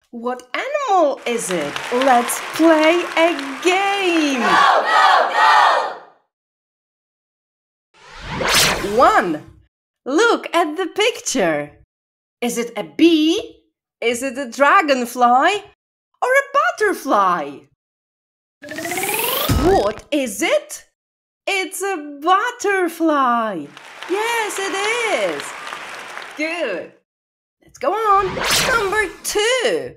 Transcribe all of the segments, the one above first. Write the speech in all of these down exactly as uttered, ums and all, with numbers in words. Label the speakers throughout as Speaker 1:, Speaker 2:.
Speaker 1: What animal is it? Let's play a game.
Speaker 2: Go, go, go!
Speaker 1: One. Look at the picture. Is it a bee? Is it a dragonfly? Or a butterfly? What is it? It's a butterfly. Yes, it is. Good. Let's go on. Number two.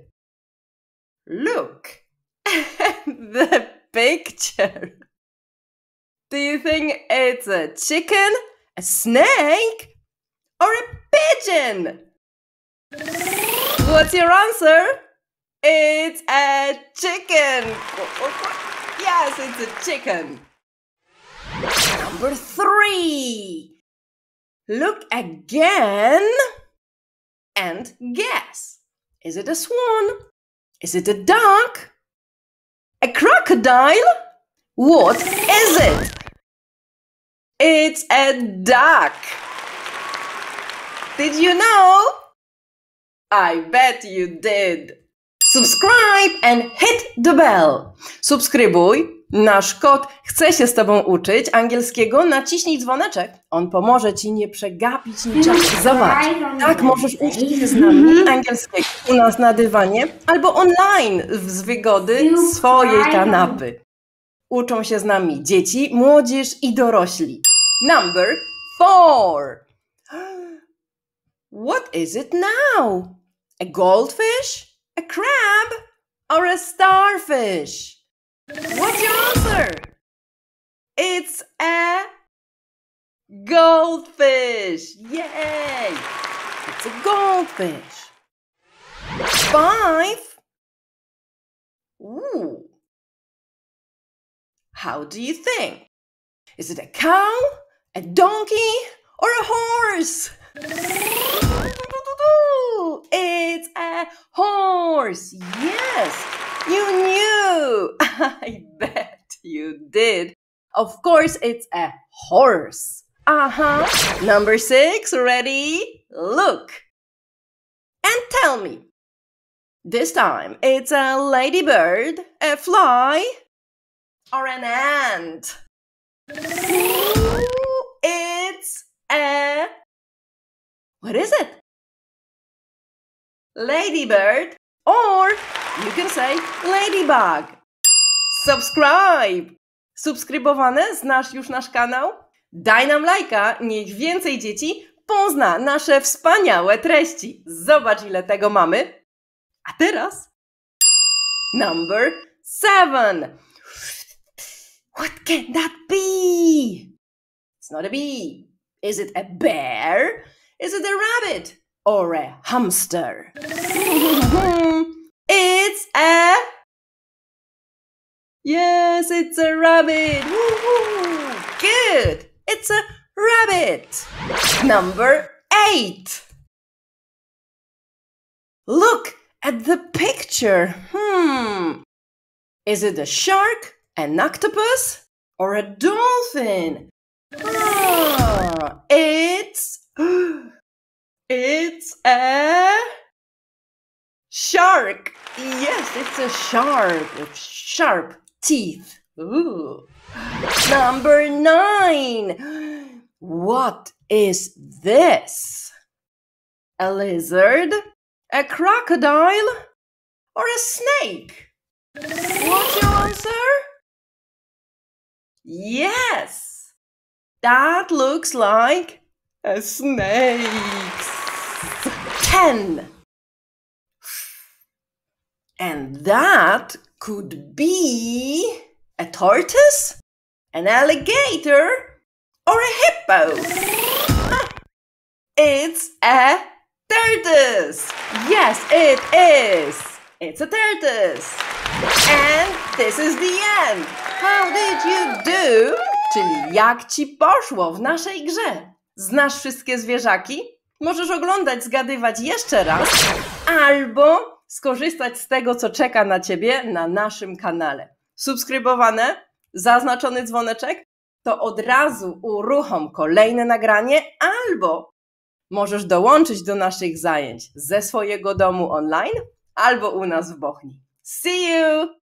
Speaker 1: Look at the picture. Do you think it's a chicken, a snake, or a pigeon? What's your answer? It's a chicken. Yes, it's a chicken. Number three. Look again and guess. Is it a swan? Is it a duck? A crocodile? What is it? It's a duck. Did you know? I bet you did. Subscribe and hit the bell. Subskrybuj. Nasz kot chce się z Tobą uczyć angielskiego. Naciśnij dzwoneczek. On pomoże Ci nie przegapić niczego. Zobacz, tak możesz uczyć się z nami angielskiego u nas na dywanie albo online z wygody swojej kanapy. Uczą się z nami dzieci, młodzież i dorośli. Number four. What is it now? A goldfish? A crab? Or a starfish? What's your answer? It's a goldfish. Yay! It's a goldfish. Five. Ooh. How do you think? Is it a cow, a donkey, or a horse? It's a horse. Yes, you knew. I bet you did. Of course, it's a horse. Uh-huh. Number six, ready? Look. And tell me. This time, it's a ladybird, a fly, or an ant? It's a... What is it? Ladybird, or you can say ladybug. Subscribe! Subskrybowane? Znasz już nasz kanał? Daj nam lajka, niech więcej dzieci pozna nasze wspaniałe treści. Zobacz, ile tego mamy. A teraz number seven. What can that be? It's not a bee. Is it a bear? Is it a rabbit? Or a hamster? It's a... Yes, it's a rabbit. Woo-hoo. Good. It's a rabbit. Number eight. Look at the picture. Hmm. Is it a shark, an octopus, or a dolphin? Ah, it's... It's a shark. Yes, it's a shark with sharp teeth. Ooh. Number nine. What is this? A lizard, a crocodile, or a snake? What's your answer? Yes, that looks like a snake. Ten. And that could be a tortoise, an alligator, or a hippo. Ah, it's a tortoise. Yes, it is. It's a tortoise. And this is the end. How did you do? Czyli jak Ci poszło w naszej grze? Znasz wszystkie zwierzaki? Możesz oglądać, zgadywać jeszcze raz, albo skorzystać z tego, co czeka na Ciebie na naszym kanale. Subskrybowane, zaznaczony dzwoneczek, to od razu uruchom kolejne nagranie, albo możesz dołączyć do naszych zajęć ze swojego domu online, albo u nas w Bochni. See you!